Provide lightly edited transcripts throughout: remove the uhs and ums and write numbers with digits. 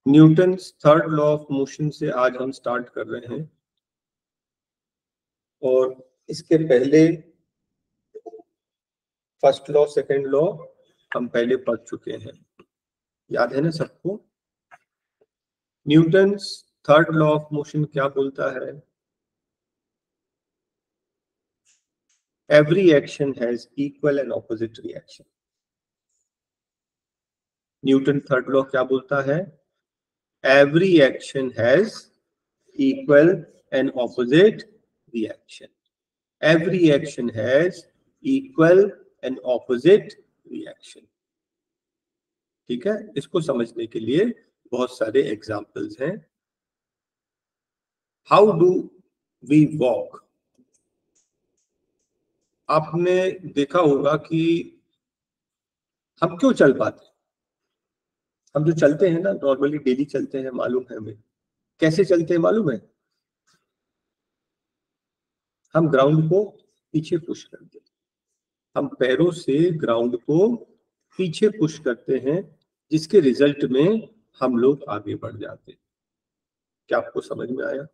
Newton's third law of motion से आज हम स्टार्ट कर रहे हैं और इसके पहले फर्स्ट लॉ सेकंड लॉ हम पहले पढ़ चुके हैं, याद है ना सबको। Newton's third law of motion क्या बोलता है? Every action has equal and opposite reaction. Newton third law क्या बोलता है? Every action has equal and opposite reaction. Every action has equal and opposite reaction. ठीक है, इसको समझने के लिए बहुत सारे एग्जाम्पल्स हैं। How do we walk? आपने देखा होगा कि हम क्यों चल पाते हैं। हम जो चलते हैं ना, नॉर्मली डेली चलते हैं, मालूम है हमें कैसे चलते हैं, मालूम है? हम ग्राउंड को पीछे पुश करते हैं, हम पैरों से ग्राउंड को पीछे पुश करते हैं, जिसके रिजल्ट में हम लोग आगे बढ़ जाते हैं। क्या आपको समझ में आया?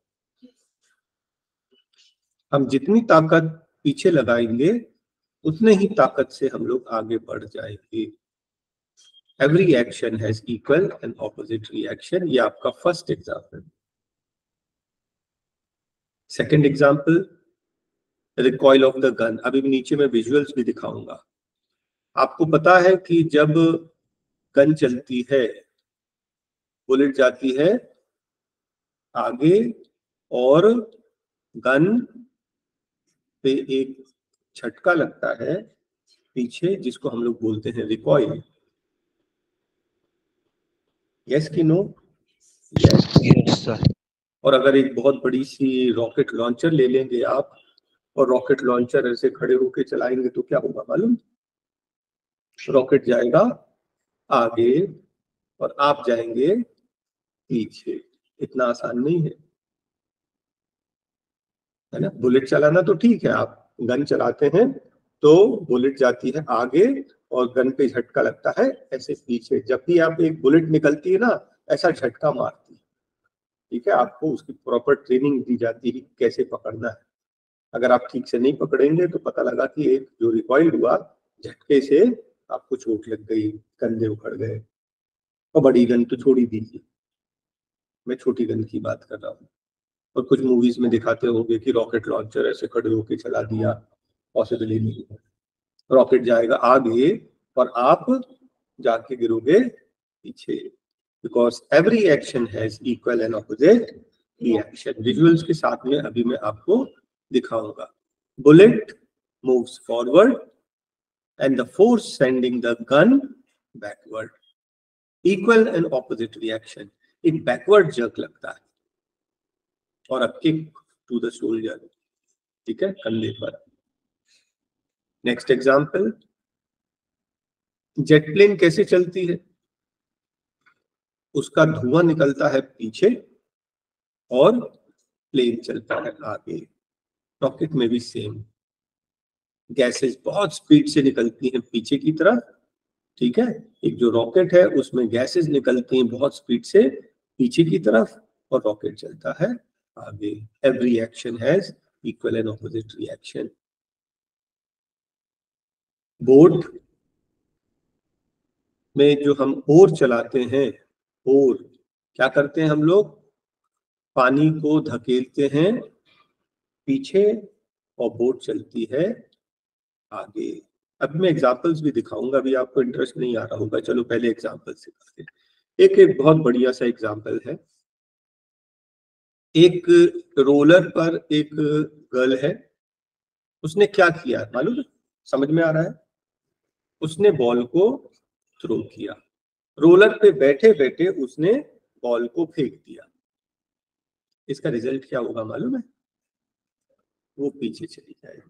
हम जितनी ताकत पीछे लगाएंगे उतने ही ताकत से हम लोग आगे बढ़ जाएंगे। Every action has equal and opposite reaction. ये आपका first example. Second example, recoil of the gun. अभी नीचे में विजुअल्स भी दिखाऊंगा। आपको पता है कि जब गन चलती है, बुलेट जाती है आगे और गन पे एक झटका लगता है पीछे, जिसको हम लोग बोलते हैं रिकॉइल। यस कि नो? Yes sir. और अगर एक बहुत बड़ी सी रॉकेट लॉन्चर ले लेंगे आप और रॉकेट लॉन्चर ऐसे खड़े होके चलाएंगे तो क्या होगा मालूम? रॉकेट जाएगा आगे और आप जाएंगे पीछे। इतना आसान नहीं है ना। बुलेट चलाना तो ठीक है, आप गन चलाते हैं तो बुलेट जाती है आगे और गन पे झटका लगता है ऐसे पीछे। जब भी आप एक बुलेट निकलती है ना, ऐसा झटका मारती है। ठीक है, आपको उसकी प्रॉपर ट्रेनिंग दी जाती है कैसे पकड़ना है। अगर आप ठीक से नहीं पकड़ेंगे तो पता लगा कि एक जो रिकॉइल हुआ, झटके से आपको चोट लग गई, कंधे उखड़ गए। और बड़ी गन तो छोड़ ही दीजिए, मैं छोटी गन की बात कर रहा हूँ। और कुछ मूवीज में दिखाते होंगे कि रॉकेट लॉन्चर ऐसे खड़े होके चला दिया, पॉसिबल ही नहीं है। रॉकेट जाएगा आगे और आप जाके गिरोगे पीछे, because every action has equal and opposite reaction. Visuals के साथ में अभी मैं आपको दिखाऊंगा। Bullet moves forward and the force sending the gun backward. Equal and opposite reaction. एक बैकवर्ड जर्क लगता है और a kick to the shoulder. ठीक है, कंधे पर। नेक्स्ट एग्जांपल, जेट प्लेन कैसे चलती है? उसका धुआं निकलता है पीछे और प्लेन चलता है आगे। रॉकेट में भी सेम, गैसेस बहुत स्पीड से निकलती हैं पीछे की तरफ। ठीक है, एक जो रॉकेट है उसमें गैसेस निकलती हैं बहुत स्पीड से पीछे की तरफ और रॉकेट चलता है आगे। Every action has equal and opposite reaction. Boat में जो हम ओर चलाते हैं, ओर क्या करते हैं हम लोग? पानी को धकेलते हैं पीछे और बोट चलती है आगे। अब मैं एग्जांपल्स भी दिखाऊंगा, अभी आपको इंटरेस्ट नहीं आ रहा होगा। चलो पहले एग्जांपल सिखाते हैं। एक बहुत बढ़िया सा एग्जांपल है। एक रोलर पर एक गर्ल है, उसने क्या किया मालूम है? समझ में आ रहा है? उसने बॉल को थ्रो किया, रोलर पे बैठे बैठे उसने बॉल को फेंक दिया। इसका रिजल्ट क्या होगा मालूम है? वो पीछे चली जाएगी।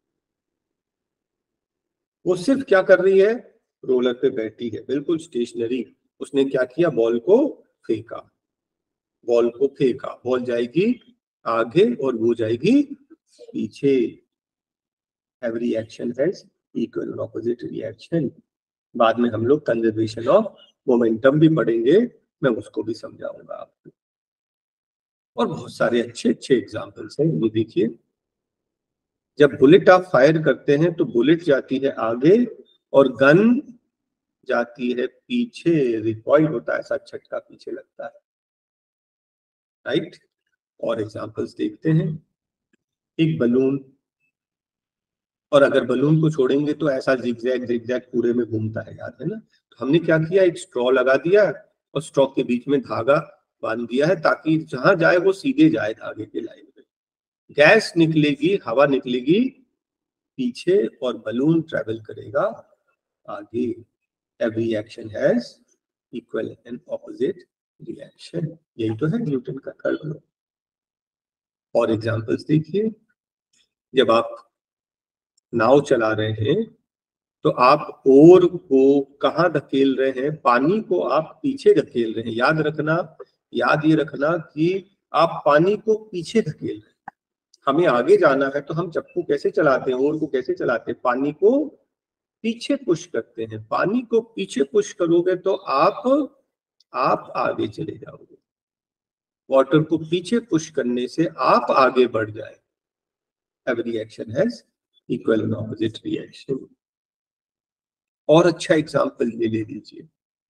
वो सिर्फ क्या कर रही है? रोलर पे बैठी है, बिल्कुल स्टेशनरी। उसने क्या किया? बॉल को फेंका, बॉल को फेंका। बॉल जाएगी आगे और वो जाएगी पीछे। Every action has equal and opposite reaction. बाद में हम लोग कंजर्वेशन ऑफ मोमेंटम भी पढ़ेंगे, मैं उसको भी समझाऊंगा आपको। और बहुत सारे अच्छे अच्छे एग्जाम्पल्स हैं। ये देखिए, जब बुलेट आप फायर करते हैं तो बुलेट जाती है आगे और गन जाती है पीछे, रिकॉइल होता है, ऐसा झटका पीछे लगता है, राइट। और एग्जांपल्स देखते हैं। एक बलून, और अगर बलून को छोड़ेंगे तो ऐसा जिगजैग जिगजैग पूरे में घूमता है, याद है ना। तो हमने क्या किया, एक स्ट्रॉ लगा दिया और स्ट्रॉ के बीच में धागा बांध दिया है ताकि जहां जाए वो सीधे जाए धागे के लाइन में। गैस निकलेगी, हवा निकलेगी पीछे और बलून ट्रेवल करेगा आगे। Every action has equal and opposite reaction. यही तो है न्यूटन का थर्ड लॉ। और एग्जांपल्स देखिए, जब आप नाव चला रहे हैं तो आप ओर को कहाँ धकेल रहे हैं, पानी को आप पीछे धकेल रहे हैं। याद ये रखना कि आप पानी को पीछे धकेल रहे हैं। हमें आगे जाना है तो हम चप्पू कैसे चलाते हैं, ओर को कैसे चलाते हैं, पानी को पीछे पुश करते हैं। पानी को पीछे पुश करोगे तो आप आगे चले जाओगे। वाटर को पीछे पुश करने से आप आगे बढ़ जाए। Every action has equal and opposite reaction. और अच्छा एग्जांपल ये ले लीजिए,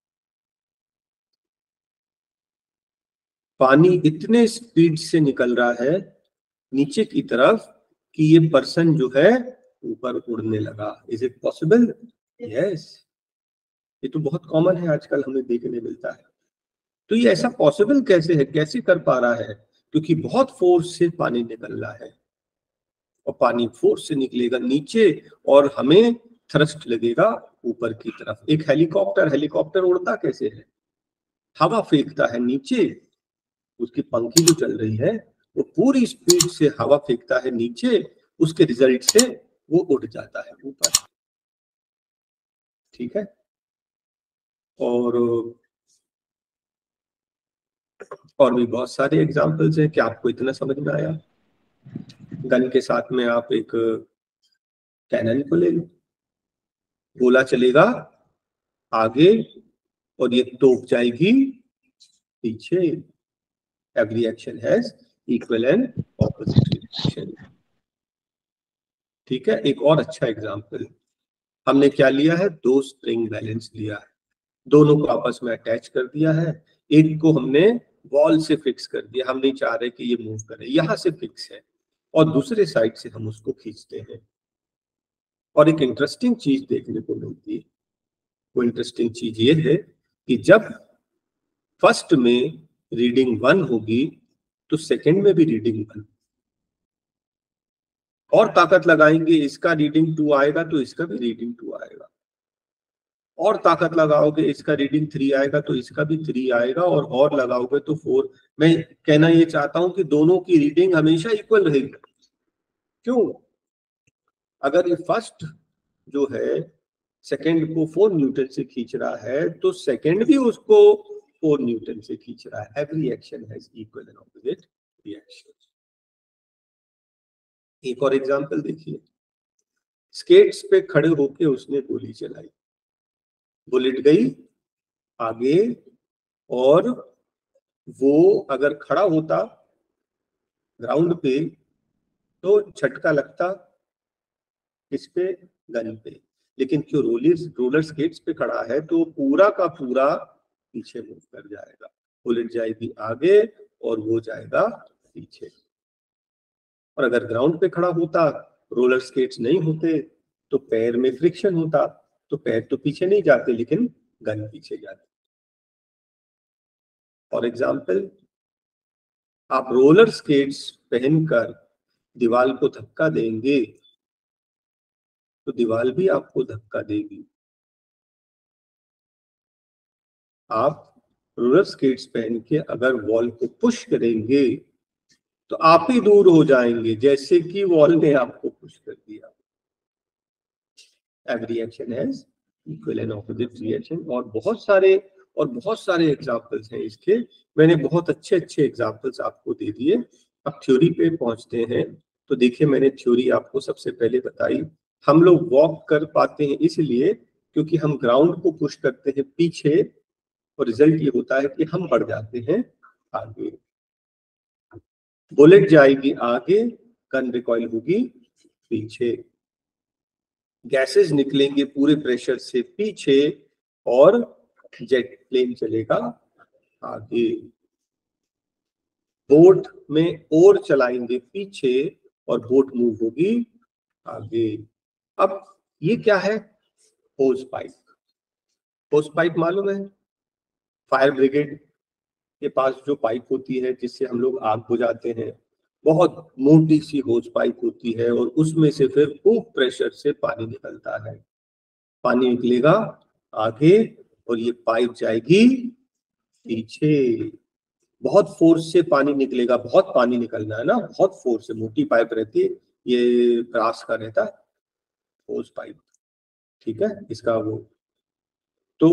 पानी इतने स्पीड से निकल रहा है नीचे की तरफ कि ये पर्सन जो है ऊपर उड़ने लगा। Is it possible? यस। ये तो बहुत कॉमन है, आजकल हमें देखने मिलता है। तो ये ऐसा पॉसिबल कैसे है, कैसे कर पा रहा है? क्योंकि बहुत फोर्स से पानी निकल रहा है, और पानी फोर्स से निकलेगा नीचे और हमें थ्रस्ट लगेगा ऊपर की तरफ। एक हेलीकॉप्टर उड़ता कैसे है? हवा फेंकता है नीचे, उसकी पंखी जो चल रही है वो पूरी स्पीड से हवा फेंकता है नीचे, उसके रिजल्ट से वो उड़ जाता है ऊपर। ठीक है। और भी बहुत सारे एग्जांपल्स हैं। क्या आपको इतना समझ में आया? गन के साथ में आप एक कैनन को ले लो, गोला चलेगा आगे और ये तोप जाएगी पीछे। Every action has equal and opposite reaction. ठीक है। एक और अच्छा एग्जांपल, हमने क्या लिया है, दो स्प्रिंग बैलेंस लिया है, दोनों को आपस में अटैच कर दिया है। एक को हमने वॉल से फिक्स कर दिया, हम नहीं चाह रहे कि ये मूव करे, यहां से फिक्स है, और दूसरे साइड से हम उसको खींचते हैं। और एक इंटरेस्टिंग चीज देखने को मिलती है। वो इंटरेस्टिंग चीज ये है कि जब फर्स्ट में रीडिंग 1 होगी तो सेकंड में भी रीडिंग 1। और ताकत लगाएंगे, इसका रीडिंग 2 आएगा तो इसका भी रीडिंग 2 आएगा। और ताकत लगाओगे, इसका रीडिंग 3 आएगा तो इसका भी 3 आएगा, और लगाओगे तो 4। मैं कहना ये चाहता हूं कि दोनों की रीडिंग हमेशा इक्वल रहेगी। क्यों? अगर ये फर्स्ट जो है सेकंड को 4 न्यूटन से खींच रहा है तो सेकंड भी उसको 4 न्यूटन से खींच रहा है। Every action has equal and opposite reaction. एक और एग्जांपल देखिए, स्केट्स पे खड़े होके उसने गोली चलाई, बुलेट गई आगे, और वो अगर खड़ा होता ग्राउंड पे तो झटका लगता किस पे, गन पे। लेकिन क्यों, रोलर स्केट्स पे खड़ा है तो पूरा का पूरा पीछे मूव कर जाएगा। बुलेट जाएगी आगे और वो जाएगा पीछे। और अगर ग्राउंड पे खड़ा होता, रोलर स्केट्स नहीं होते, तो पैर में फ्रिक्शन होता, तो पैर तो पीछे नहीं जाते लेकिन गन पीछे जाती। फॉर एग्जाम्पल, आप रोलर स्केट्स पहनकर दीवार को धक्का देंगे तो दीवार भी आपको धक्का देगी। आप रोलर स्केट्स पहन के अगर वॉल को पुश करेंगे तो आप ही दूर हो जाएंगे जैसे कि वॉल ने आपको पुश कर दिया। Every action has equal and opposite reaction. और बहुत सारे एग्जांपल्स हैं इसके। मैंने बहुत अच्छे अच्छे एग्जांपल्स आपको दे दिए। अब थ्योरी पे पहुंचते हैं। तो देखिए, मैंने थ्योरी आपको सबसे पहले बताई। हम लोग वॉक कर पाते हैं इसलिए क्योंकि हम ग्राउंड को पुश करते हैं पीछे, और रिजल्ट ये होता है कि हम बढ़ जाते हैं आगे, बुलेट जाएगी आगे, गन रिकॉइल होगी पीछे, गैसेस निकलेंगे पूरे प्रेशर से पीछे और जेट प्लेन चलेगा आगे, बोट में ओर चलाएंगे पीछे और बोट मूव होगी आगे। अब ये क्या है? होस पाइप। होस पाइप मालूम है? फायर ब्रिगेड के पास जो पाइप होती है जिससे हम लोग आग बुझाते हैं, बहुत मोटी सी होस पाइप होती है और उसमें से फिर खूब प्रेशर से पानी निकलता है। पानी निकलेगा आगे और ये पाइप जाएगी पीछे, बहुत फोर्स से पानी निकलेगा, बहुत पानी निकलना है ना, बहुत फोर्स से, मोटी पाइप रहती है, ये ब्रास का रहता है होस पाइप, ठीक है, इसका वो, तो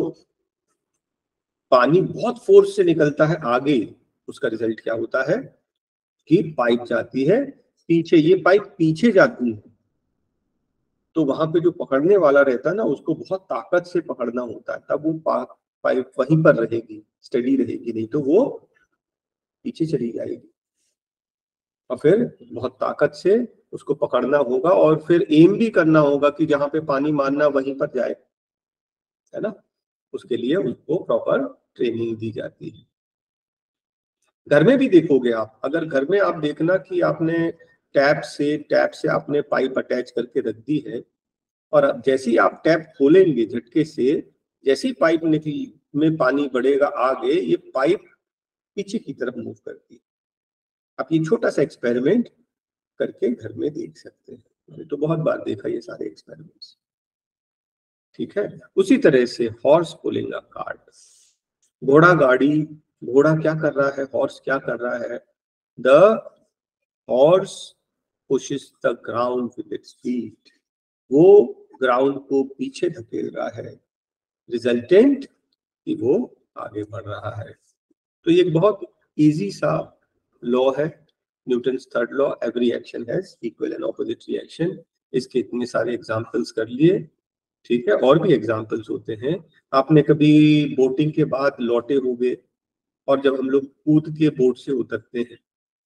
पानी बहुत फोर्स से निकलता है आगे, उसका रिजल्ट क्या होता है कि पाइप जाती है पीछे, ये पाइप पीछे जाती है तो वहां पे जो पकड़ने वाला रहता है ना, उसको बहुत ताकत से पकड़ना होता है, तब वो पाइप वहीं पर रहेगी, स्टडी रहेगी, नहीं तो वो पीछे चली जाएगी। और फिर बहुत ताकत से उसको पकड़ना होगा और फिर एम भी करना होगा कि जहां पे पानी मारना वहीं पर जाए, है ना, उसके लिए उसको प्रॉपर ट्रेनिंग दी जाती है। घर में भी देखोगे आप, अगर घर में आप देखना कि आपने टैप से आपने पाइप अटैच करके रख दी है और अब जैसे ही आप टैप खोलेंगे झटके से, जैसे ही पाइप निकली में पानी बढ़ेगा आगे, ये पाइप पीछे की तरफ मूव करती है। आप ये छोटा सा एक्सपेरिमेंट करके घर में देख सकते हैं, मैंने तो बहुत बार देखा ये सारे एक्सपेरिमेंट्स, ठीक है। उसी तरह से हॉर्स पुलिंग अ कार्ट, घोड़ा गाड़ी, घोड़ा क्या कर रहा है, हॉर्स क्या कर रहा है, the horse pushes the ground with its feet, वो ग्राउंड को पीछे धकेल रहा है, रिजल्टेंट कि वो आगे बढ़ रहा है। तो ये एक बहुत इजी सा लॉ है, Newton's third law, every action has equal and opposite reaction. इसके इतने सारे एग्जांपल्स कर लिए, ठीक है, और भी एग्जांपल्स होते हैं। आपने कभी बोटिंग के बाद लौटे होंगे और जब हम लोग कूद के बोट से उतरते हैं,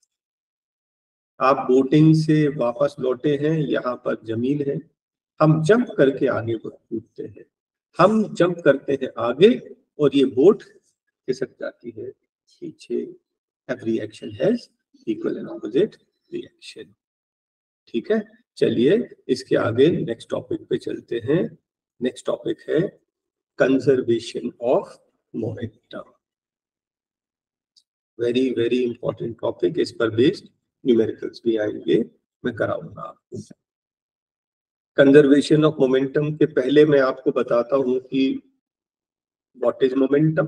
आप बोटिंग से वापस लौटे हैं, यहाँ पर जमीन है, हम जंप करके आगे कूदते हैं, हम जंप करते हैं आगे और ये बोट खिसक जाती है पीछे। Every action has equal and opposite reaction, ठीक है। चलिए इसके आगे नेक्स्ट टॉपिक पे चलते हैं। नेक्स्ट टॉपिक है conservation of momentum, very very important topic, इस पर बेस्ड न्यूमेरिकल्स भी आएंगे, मैं कराऊंगा आपको। कंजर्वेशन ऑफ मोमेंटम के पहले मैं आपको बताता हूं कि व्हाट इज मोमेंटम।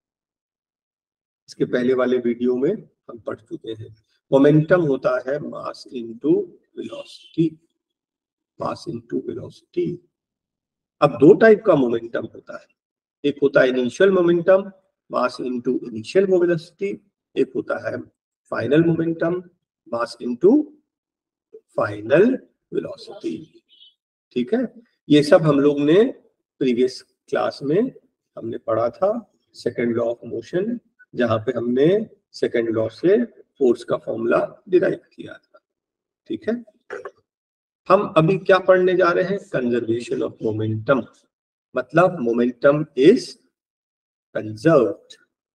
इसके पहले वाले वीडियो में हम पढ़ चुके हैं। मोमेंटम होता है mass into velocity, mass into velocity. अब दो टाइप का मोमेंटम होता है, एक होता है initial momentum, mass into initial velocity, एक होता है final momentum, mass into final velocity, ठीक है। ये सब हम लोग ने प्रीवियस क्लास में हमने पढ़ा था, सेकंड लॉ ऑफ मोशन, जहां पे हमने सेकंड लॉ से फोर्स का फॉर्मूला डिराइव किया था, ठीक है। हम अभी क्या पढ़ने जा रहे हैं? कंजर्वेशन ऑफ मोमेंटम, मतलब मोमेंटम इज कंजर्व्ड,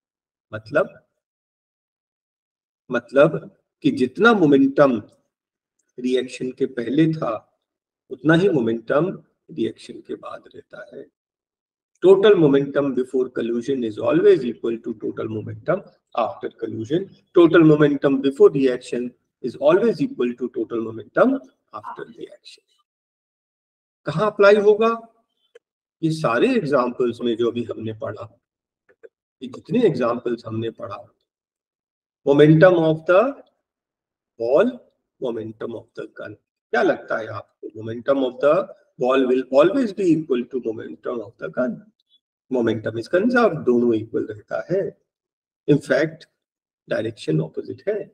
मतलब कि जितना मोमेंटम रिएक्शन के पहले था उतना ही मोमेंटम रिएक्शन के बाद रहता है। Total momentum before collision is always equal to total momentum after collision. Total momentum before reaction is always equal to total momentum after reaction. कहाँ अप्लाई होगा? ये सारे एग्जाम्पल्स में जो अभी हमने पढ़ा, ये जितने एग्जाम्पल्स हमने पढ़ा, momentum of the ball, momentum of the gun, क्या लगता है आपको? Momentum of the ball will always be equal to momentum of the gun. Momentum is conserved, दोनों इक्वल रहता है, इनफैक्ट डायरेक्शन ऑपोजिट है।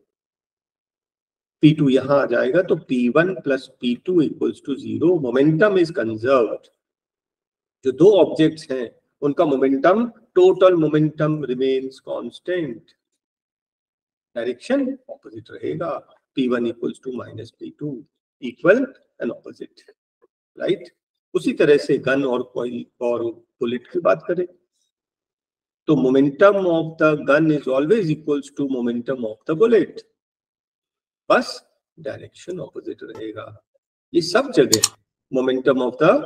P2 यहां आ जाएगा तो P1 plus P2 equals to 0, momentum is conserved. जो दो ऑब्जेक्ट्स हैं उनका momentum total momentum remains constant, direction opposite रहेगा, P1 equals to minus P2 equal and opposite, right. उसी तरह से गन और कॉइल और बुलेट की बात करें तो momentum of the gun is always equals to momentum of the bullet, बस डायरेक्शन ऑपोजिट रहेगा। ये सब जगह momentum of the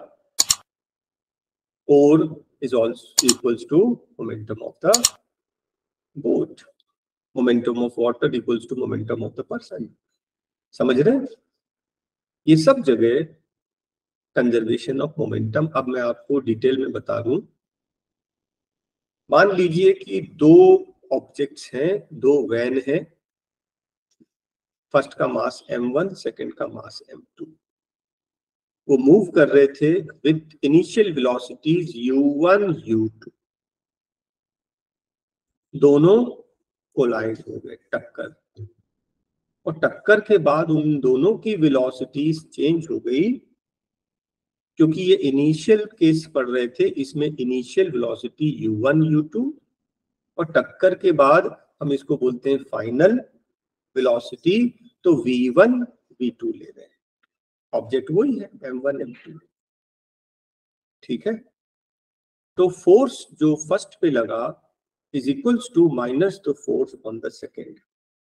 other is also equals to momentum of the boat, momentum of water equals to momentum of the person, समझ रहे हैं? ये सब जगह कंजर्वेशन ऑफ मोमेंटम। अब मैं आपको डिटेल में बता दूं, मान लीजिए कि दो ऑब्जेक्ट्स हैं, दो वैन हैं, फर्स्ट का मास m1, सेकंड का मास m2, वो मूव कर रहे थे with initial velocities u1 u2, दोनों कोलाइड हो गए, टक्कर, और टक्कर के बाद उन दोनों की वेलोसिटीज चेंज हो गई, क्योंकि ये इनिशियल केस पढ़ रहे थे, इसमें इनिशियल वेलोसिटी u1 u2 और टक्कर के बाद हम इसको बोलते हैं फाइनल वेलोसिटी, तो v1 v2 ले रहे हैं, ऑब्जेक्ट वही है m1 m2, ठीक है। तो फोर्स जो फर्स्ट पे लगा is equals to minus the force on the second.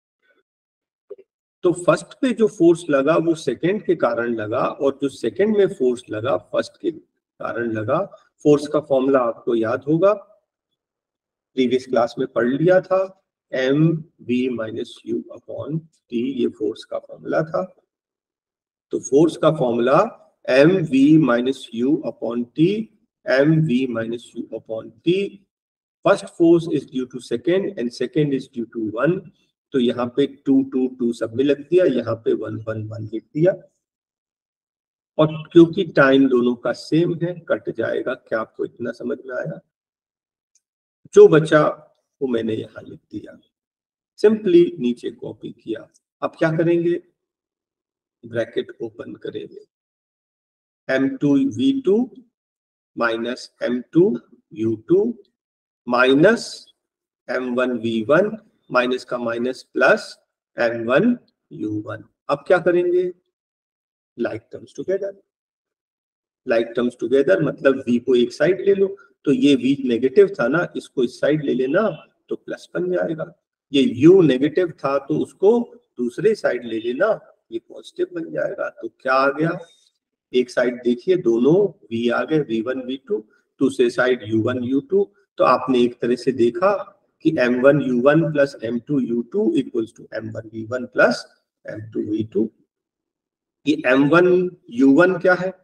तो फर्स्ट पे जो फोर्स लगा वो सेकेंड के कारण लगा, और जो सेकेंड में फोर्स लगा फर्स्ट के कारण लगा। फोर्स का फॉर्मूला आपको याद होगा, प्रीवियस क्लास में पढ़ लिया था, mv minus u upon t, ये फोर्स का फॉर्मूला था। तो फोर्स का formula mv minus u upon t, mv minus u upon t, first force is due to second and second is due to 1, तो यहाँ पे 2 2 2 सब में लग दिया, यहाँ पे 1 1 1 लिख दिया, और क्योंकि टाइम दोनों का सेम है कट जाएगा। क्या आपको इतना समझ में आया? जो बचा वो मैंने यहाँ लिख दिया, सिंपली नीचे कॉपी किया। अब क्या करेंगे, ब्रैकेट ओपन करेंगे, m2 v2 minus m2 u2 minus m1 v1 minus का माइनस प्लस m1 u1। अब क्या करेंगे, like terms together, like terms together मतलब v को एक साइड ले लो, तो ये v नेगेटिव था ना, इसको इस साइड ले लेना तो प्लस बन जाएगा। ये u नेगेटिव था तो उसको दूसरे साइड ले लेना, ये पॉजिटिव बन जाएगा। तो क्या आ गया, एक साइड देखिए दोनों v आ गए, v1 v2, दूसरे साइड u1 u2। तो आपने एक तरह से देखा कि m1 u1 plus m2 u2 equals to m1 v1 plus m2 v2। ये m1 u1 क्या है,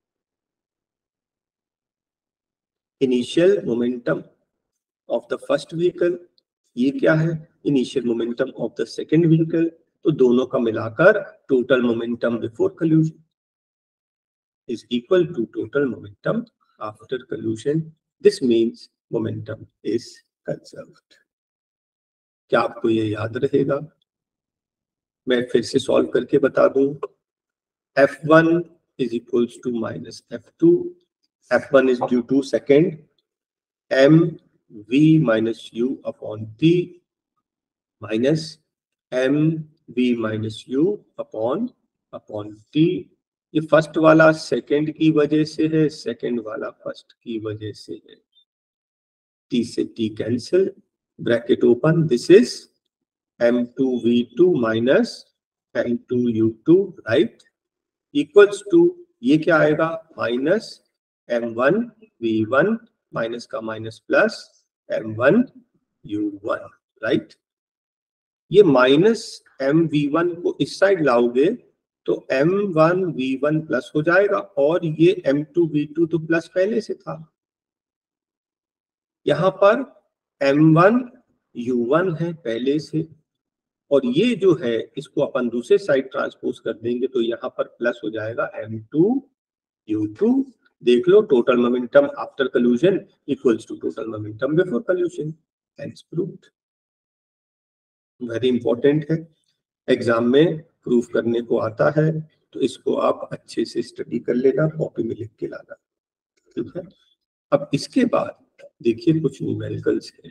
initial momentum of the first vehicle, ये क्या है, initial momentum of the second vehicle. तो दोनों का मिलाकर total momentum before collision is equal to total momentum after collision. This means momentum is conserved. क्या आपको ये याद रहेगा? मैं फिर से सॉल्व करके बता दूं, F1 is equals to minus F2, F1 is due to second, mv minus u upon t minus mv minus u upon t। ये फर्स्ट वाला सेकंड की वजह से है, सेकंड वाला फर्स्ट की वजह से है, t से t cancel, bracket open, this is m2 v2 minus m2 u2, right, equals to, ये क्या आएगा, माइनस m1 v1 माइनस का minus plus m1 u1, right. ये माइनस mv1 को इस साइड लाओगे तो m1 v1 प्लस हो जाएगा, और ये m2 v2 तो प्लस पहले से था। यहां पर m1 u1 है पहले से, और ये जो है इसको अपन दूसरे साइड ट्रांसपोज कर देंगे तो यहाँ पर प्लस हो जाएगा m2 u2। देख लो, total momentum after collision equals to total momentum before collision, hence proved. Very important है, एग्जाम में प्रूफ करने को आता है, तो इसको आप अच्छे से स्टडी कर लेना, कॉपी में लिख के लाना, ठीक है। अब इसके बाद देखिए कुछ न्यूमेरिकल्स है,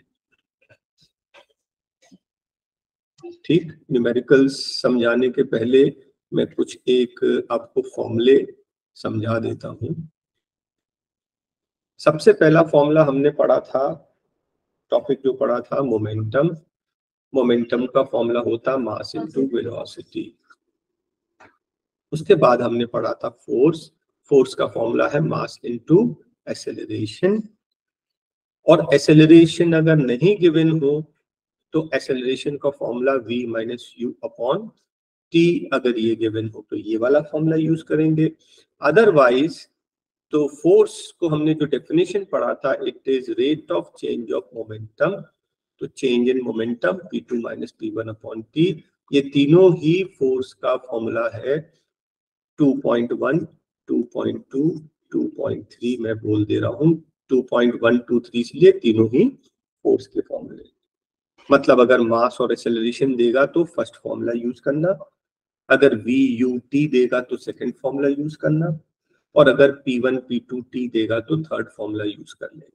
ठीक। न्यूमेरिकल्स समझाने के पहले मैं कुछ एक आपको फॉर्मूले समझा देता हूं। सबसे पहला फॉर्मूला हमने पढ़ा था, टॉपिक जो पढ़ा था मोमेंटम। मोमेंटम का फॉर्मूला होता मास इनटू वेलोसिटी। उसके बाद हमने पढ़ा था फोर्स। फोर्स का फॉर्मूला है मास इनटू एक्सेलरेशन। और एक्सेलरेशन अगर नहीं गिवन हो तो एक्सेलरेशन का formula v minus U upon T, अगर ये गिवन हो तो ये वाला फॉर्मूला यूज करेंगे। अदरवाइज तो फोर्स को हमने जो डेफिनेशन पढ़ा था, it is rate of change of momentum. तो change in momentum p2 minus p1 upon T, ये तीनों ही फोर्स का फॉर्मूला है। 2.1, 2.2, 2.3 मैं बोल दे रहा हूँ, 2.1, 2, 3 इसलिए तीनों ही फोर्स के फॉर्मूले। मतलब अगर मास और एक्सेलरेशन देगा तो फर्स्ट फॉर्मूला यूज करना, अगर वी यू टी देगा तो सेकंड फॉर्मूला यूज करना, और अगर P1 P2 T देगा तो थर्ड फॉर्मूला यूज कर लेंगे,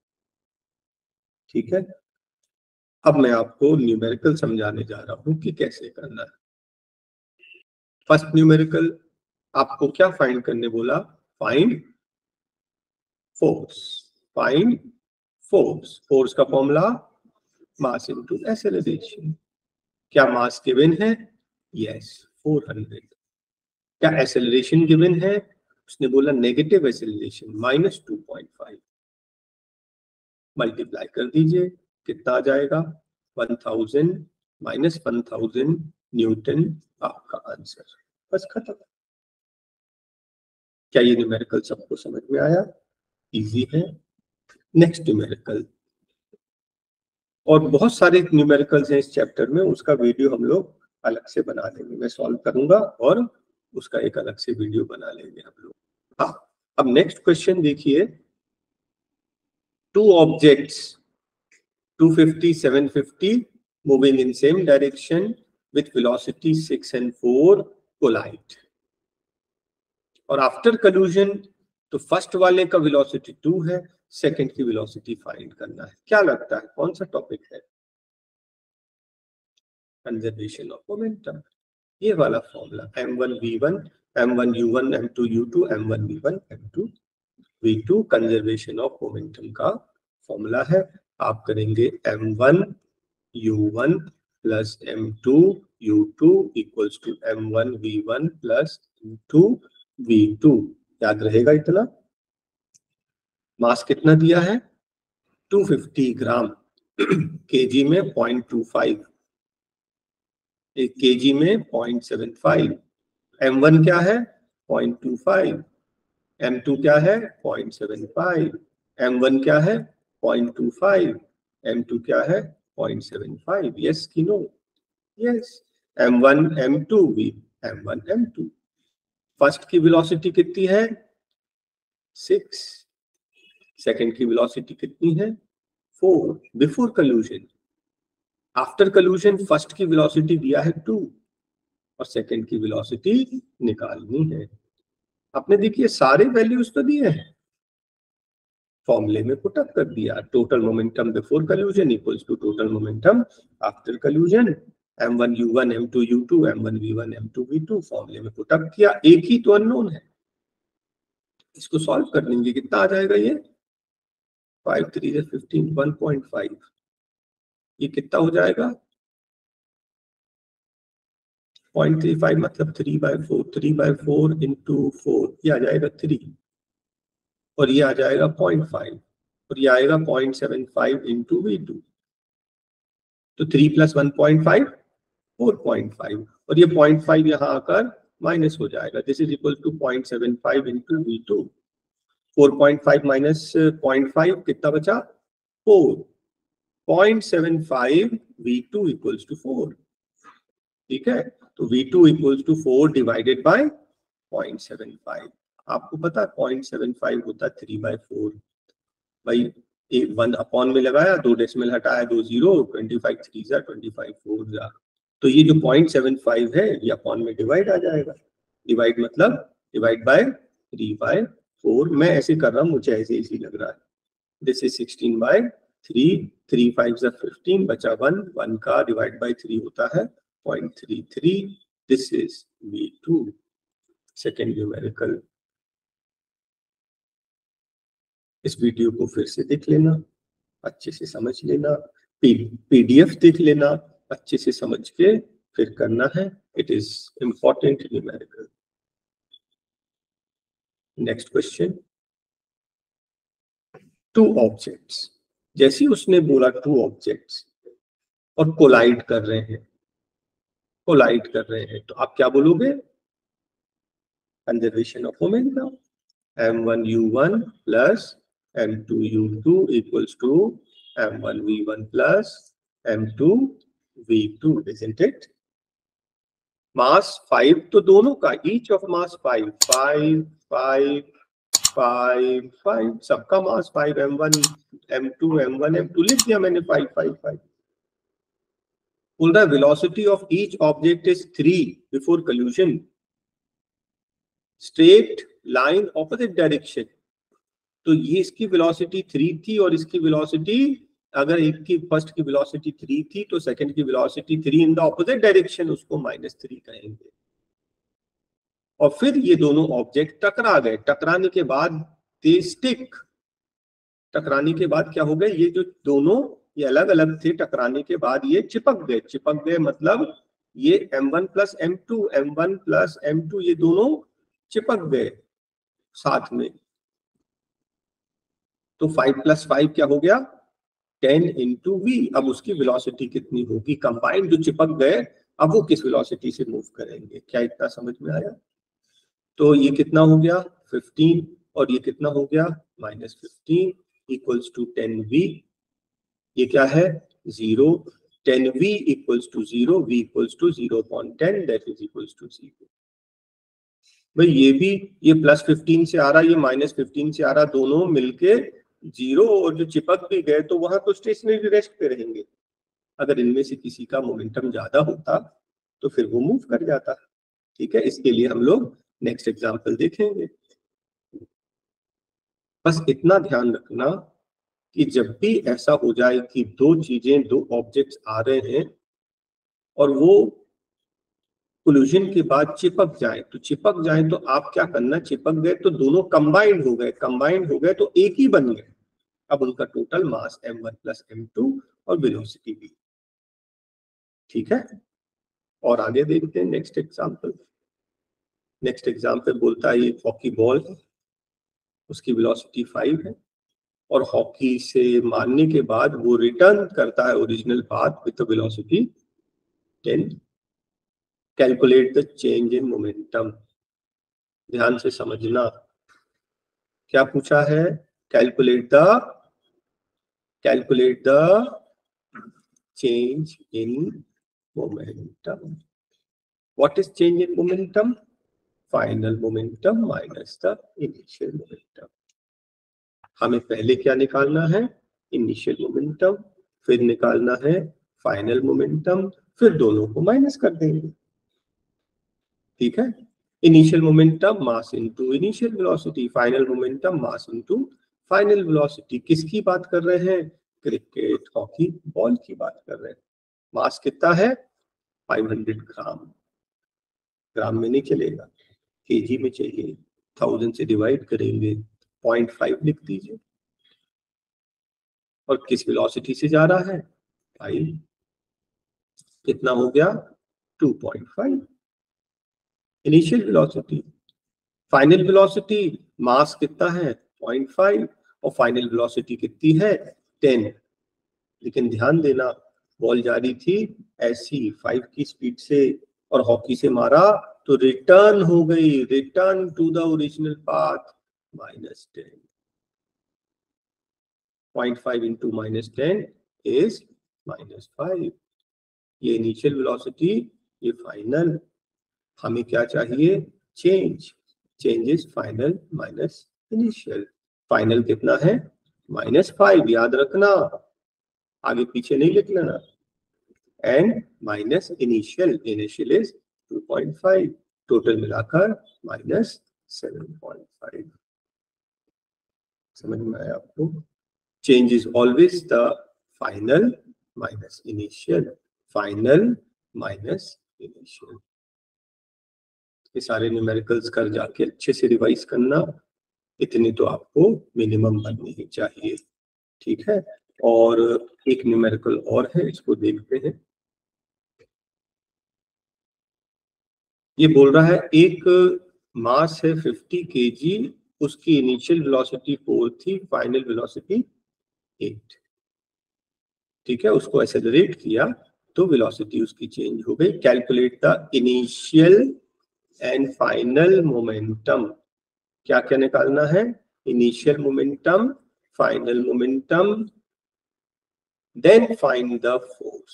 ठीक है। अब मैं आपको न्यूमेरिकल समझाने जा रहा हूं कि कैसे करना है। फर्स्ट न्यूमेरिकल आपको क्या फाइंड करने बोला, फाइंड फोर्स। फाइंड फोर्स, फोर्स का फॉर्मूला मास इनटू एक्सेलरेशन। क्या मास गिवन है, यस 400। क्या एक्सेलरेशन गिवन है, उसने बोला नेगेटिव एक्सेलरेशन माइनस 2.5। मल्टीप्लाई कर दीजिए, कितना आ जाएगा 1000 माइनस 1000 न्यूटन, आपका आंसर। बस खत्म। क्या ये न्यूमेरिकल सबको समझ में आया, इजी है। नेक्स्ट न्यूमेरिकल, और बहुत सारे न्यूमेरिकल्स हैं इस चैप्टर में, उसका वीडियो हम लोग अलग से बना लेंगे, मैं सॉल्व करूंगा और उसका एक अलग से वीडियो बना लेंगे हम लोग। हाँ, अब नेक्स्ट क्वेश्चन देखिए। Two objects 250, 750 moving in same direction with velocity 6 and 4 collide, और आफ्टर collision तो फर्स्ट वाले का वेलोसिटी 2 है, सेकंड की वेलोसिटी फाइंड करना है। क्या लगता है कौन सा टॉपिक है, कंजर्वेशन ऑफ मोमेंटम। ये वाला formula m1 v1 m1 u1 m2 u2 m1 v1 m2 v2 conservation of momentum का फॉर्मूला है। आप करेंगे m1 u1 plus m2 u2 equals to m1 v1 plus m2 v2। याद रहेगा इतना। मास कितना दिया है 250 ग्राम, केजी में 0.25, केजी में 0.75, m1 क्या है 0.25, m2 क्या है 0.75, m1 क्या है 0.25, m2 क्या है 0.75। यस कि no, yes. m1 m2 v m1 m2। First की वेलोसिटी कितनी है 6, सेकंड की वेलोसिटी कितनी है 4 before collision. After collision first की वेलोसिटी दिया है 2 और सेकंड की वेलोसिटी निकालनी है। आपने देखिए सारे वैल्यूज तो दिए हैं, फॉर्मूले में पुट अप कर दिया। Total momentum before collision equals to total momentum after collision, m1 u1 m2 u2 m1 v1 m2 v2 फॉर्मूले में पुट अप किया। एक ही तो अननोन है, इसको सॉल्व कर लेंगे, कितना आ जाएगा ये 5 3 15 1.5। ये कितना हो जाएगा 0.35 मतलब 3/4, 3/4 इंटू 4, ये आ जाएगा 3, और ये आ जाएगा 0.5, और ये आएगा 0.75 इंटू v2। तो 3 प्लस 1.5 4.5, और ये 0.5 यहाँ आकर माइनस हो जाएगा। This is equal to 0.75 into v2। 4.5 minus 0.5 कितना बचा 4, 0.75 v2 इक्वल्स टू 4, ठीक है। तो v2 equals to 4 divided by 0.75। आपको पता है 0.75 होता है 3/4। भाई एक 1 अपॉन में लगाया, 2 डेसिमल हटाया, 2 0, 25 3 जा 25 4 जा, तो ये जो 0.75 है ये अपॉन में डिवाइड आ जाएगा। डिवाइड मतलब डिवाइड बाय 3/4। मैं ऐसे कर रहा हूँ, मुझे ऐसे इसी लग रहा है, दिस इज 16/3, 3 5 15, बचा 1, 1 का डिवाइड बाय 3 होता है 0.33. This is V2, second numerical. इस वीडियो को फिर से देख लेना, अच्छे से समझ लेना, पीडीएफ देख लेना, अच्छे से समझ के फिर करना है. It is important numerical. Next question. Two objects, जैसे उसने बोला टू ऑब्जेक्ट्स और कोलाइड कर रहे हैं, तो आप क्या बोलोगे? Conservation of momentum. m1u1 plus m2u2 equals to m1v1 plus m2v2, isn't it? Mass 5 तो दोनों का, ईच ऑफ मास 5 5 5 5 5, सबका मास 5, m1 m2 m1 m2 लिख दिया मैंने 5 5 5. बोल रहा है velocity of each object is 3 before collision, straight line opposite direction. तो ये इसकी वेलोसिटी 3 थी और इसकी वेलोसिटी, अगर एक की फर्स्ट की वेलोसिटी 3 थी तो सेकंड की velocity 3 in the opposite direction, उसको -3 कहेंगे. और फिर ये दोनों ऑब्जेक्ट टकरा गए. टकराने के बाद दे स्टिक. टकराने के बाद क्या हो गए? ये जो दोनों ये अलग अलग थे, टकराने के बाद ये चिपक गए. चिपक गए मतलब ये m1 प्लस m2 ये दोनों चिपक गए साथ में. तो 5 + 5 क्या हो गया? 10 × v. अब उसकी वेलोसिटी कितनी होगी? कंबाइंड जो चिपक गए अब वो किस वेलोसिटी से मूव करेंगे? क्या इतना समझ में आया? तो ये कितना हो गया? 15 और ये कितना हो गया? -15 इक्वल्स टू 10v. ये क्या है? 0. 10v equals to 0, v equals to 0.10, that is equals to 0. भाई ये भी, ये +15 से आ रहा, ये -15 से आ रहा, दोनों मिलके 0, और जो चिपक भी गए तो वहां तो स्टेशनरी रेस्ट पे रहेंगे. अगर इनमें से किसी का मोमेंटम ज्यादा होता तो फिर वो मूव कर जाता. ठीक है, इसके लिए हम लोग नेक्स्ट एग्जांपल देखेंगे. बस इतना ध्यान रखना कि जब भी ऐसा हो जाए कि दो ऑब्जेक्ट्स आ रहे हैं और वो कोलिजन के बाद चिपक जाए तो आप क्या करना? चिपक गए तो दोनों कंबाइंड हो गए तो एक ही बन गए. अब उनका total mass m1 plus m2 और वेलोसिटी भी. ठीक है, और आगे देखते हैं नेक्स्ट एग्जांपल. नेक्स्ट एग्जांपल बोलता है ये हॉकी बॉल है, उसकी वेलोसिटी 5 है और हॉकी से मारने के बाद वो रिटर्न करता है original path with velocity 10. Calculate the change in momentum. ध्यान से समझना क्या पूछा है. Calculate the change in momentum. What is change in momentum? Final momentum minus the initial momentum. हमें पहले क्या निकालना है? इनिशियल मोमेंटम, फिर निकालना है फाइनल मोमेंटम, फिर दोनों को माइनस कर देंगे. ठीक है, initial momentum mass into initial velocity, final momentum mass into final velocity. किसकी बात कर रहे हैं? क्रिकेट हॉकी बॉल की बात कर रहे हैं. मास कितना है? 500 ग्राम. ग्राम में नहीं चलेगा, केजी में चाहिए. 1000 से डिवाइड करेंगे, 0.5 लिख दीजिए. और किस वेलोसिटी से जा रहा है? 5. कितना हो गया? 2.5 initial velocity. Final velocity, mass कितना है? 0.5 और फाइनल वेलोसिटी कितनी है? 10. लेकिन ध्यान देना, बॉल जा रही थी ऐसी 5 की स्पीड से और हॉकी से मारा तो रिटर्न हो गई, return to the original path -10. 0.5 into -10 is -5. ये इनिशियल वेलोसिटी, ये फाइनल. हमें क्या चाहिए? Change is final minus initial. Final कितना है? -5. याद रखना, आगे पीछे नहीं लिख लेना. And minus initial is 2.5. Total मिलाकर -7.5. समझ में आया आपको? Change is always the final minus initial, final minus initial. ये सारे न्यूमेरिकल्स कर जाके अच्छे से रिवाइज करना, इतनी तो आपको मिनिमम बननी ही चाहिए, ठीक है। और एक न्यूमेरिकल और है, इसको देखते हैं। ये बोल रहा है एक मास है 50 kg, उसकी इनिशियल वेलोसिटी 4 थी, फाइनल वेलोसिटी 8, ठीक है। उसको एक्सेलरेट किया तो वेलोसिटी उसकी चेंज हो गई। Calculate the initial and final momentum. क्या क्या निकालना है? Initial momentum, final momentum, then find the force.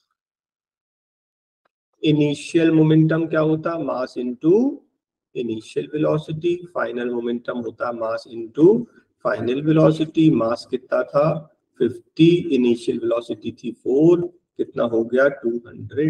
Initial momentum क्या होता? Mass into initial velocity. Final momentum होता mass into final velocity. Mass कितना था? 50, इनिशियल वेलोसिटी थी 4, कितना हो गया? 200।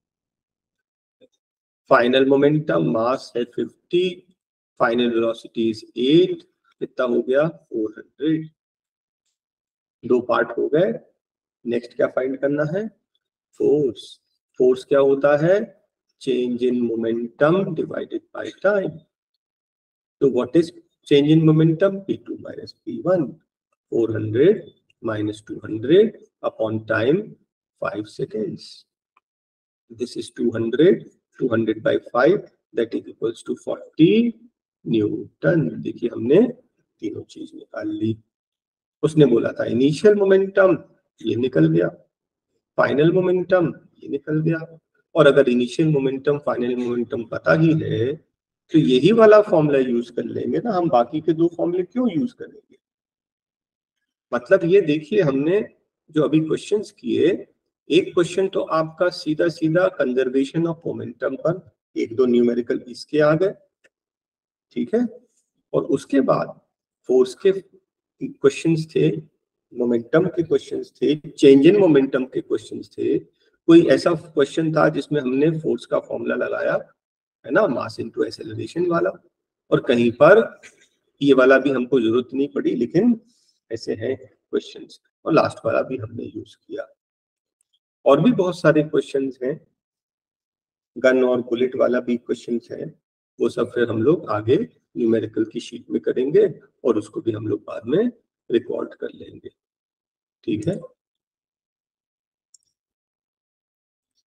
फाइनल मोमेंटम, मास है 50, फाइनल वेलोसिटी इज 8, कितना हो गया? 400। दो पार्ट हो गए। नेक्स्ट क्या फाइंड करना है? फोर्स। फोर्स क्या होता है? Change in momentum divided by time. तो what is change in momentum? P2 minus P1, 400 minus 200 upon time 5 seconds. This is 200 by 5, that is equals to 40 newton. देखिए हमने तीनों चीज निकाल ली। उसने बोला था इनिशियल मोमेंटम, ये निकल गया, फाइनल मोमेंटम ये निकल गया। और अगर इनिशियल मोमेंटम फाइनल मोमेंटम पता ही है तो यही वाला फॉर्मूला यूज कर लेंगे ना हम, बाकी के दो फॉर्मूले क्यों यूज करेंगे? मतलब ये देखिए हमने जो अभी क्वेश्चंस किए, एक क्वेश्चन तो आपका सीधा सीधा कंजर्वेशन ऑफ मोमेंटम पर, एक दो न्यूमेरिकल इसके आ गए, ठीक है। और उसके बाद फोर्स के क्वेश्चंस थे, मोमेंटम के क्वेश्चंस थे, चेंज इन मोमेंटम के क्वेश्चंस थे। कोई ऐसा क्वेश्चन था जिसमें हमने फोर्स का फॉर्मूला लगाया है ना, मास इनटू एक्सेलरेशन वाला। और कहीं पर ये वाला भी हमको जरूरत नहीं पड़ी, लेकिन ऐसे हैं क्वेश्चंस। और लास्ट वाला भी हमने यूज किया। और भी बहुत सारे क्वेश्चंस हैं, गन और बुलेट वाला भी क्वेश्चंस है। वो सब फिर हम लोग आगे न्यूमेरिकल की शीट में करेंगे और उसको भी हम लोग बाद में रिकॉर्ड कर लेंगे, ठीक है।